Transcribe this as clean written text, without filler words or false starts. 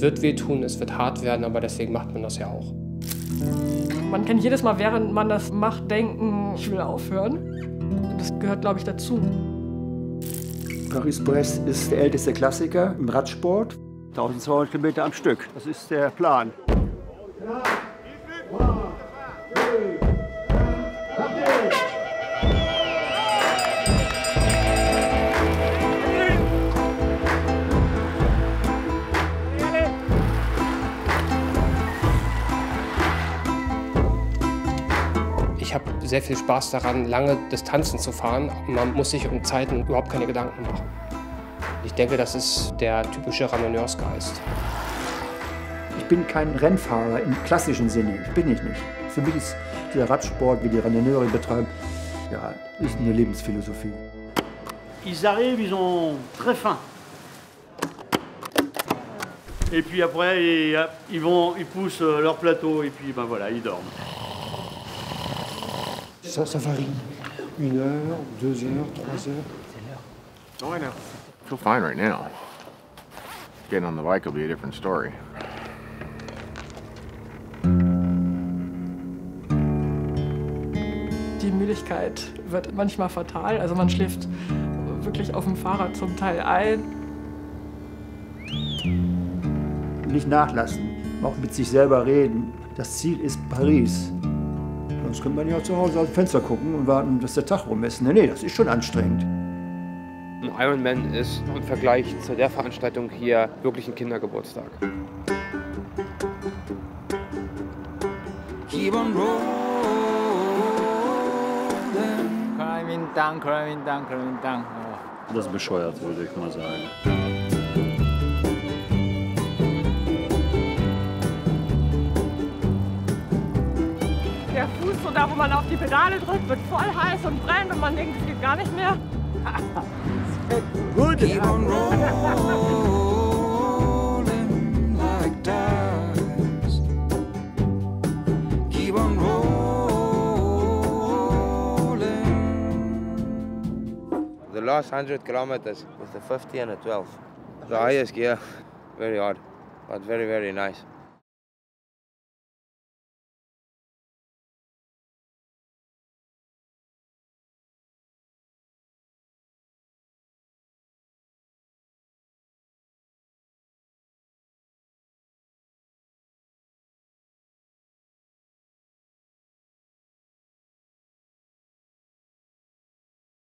wird wehtun, es wird hart werden, aber deswegen macht man das ja auch. Man kann jedes Mal, während man das macht, denken, ich will aufhören. Das gehört, glaube ich, dazu. Paris-Brest ist der älteste Klassiker im Radsport. 1200 Kilometer am Stück. Das ist der Plan. Ich habe sehr viel Spaß daran, lange Distanzen zu fahren. Man muss sich um Zeiten überhaupt keine Gedanken machen. Ich denke, das ist der typische Randonneursgeist. Ich bin kein Rennfahrer im klassischen Sinne. Ich bin ich nicht. Für mich ist der Radsport, wie die Randonneure betreiben, ja, ist eine Lebensphilosophie. Ils arrivent, ils ont très faim. Et puis après, ils poussent leur plateau et puis ben voilà, ils dorment. Ça varie. 1 heure, 2 heures, 3 heures. Oh, I know. I feel fine right now. Getting on the bike will be a different story. Die Müdigkeit wird manchmal fatal. Also man schläft wirklich auf dem Fahrrad zum Teil ein. Nicht nachlassen, auch mit sich selber reden. Das Ziel ist Paris. Sonst könnte man ja zu Hause aus dem Fenster gucken und warten, dass der Tag rum ist. Nee, das ist schon anstrengend. Ein Ironman ist im Vergleich zu der Veranstaltung hier wirklich ein Kindergeburtstag. Keep on rolling. Climbing down, climbing down, climbing down. Oh. Das ist bescheuert, würde ich mal sagen. Der Fuß, so da wo man auf die Pedale drückt, wird voll heiß und brennt und man denkt, es geht gar nicht mehr. Gut. Keep on rolling like dice. Keep on rolling. The last 100 kilometers with the 50 and the 12. The highest gear, very hard, but very, very nice.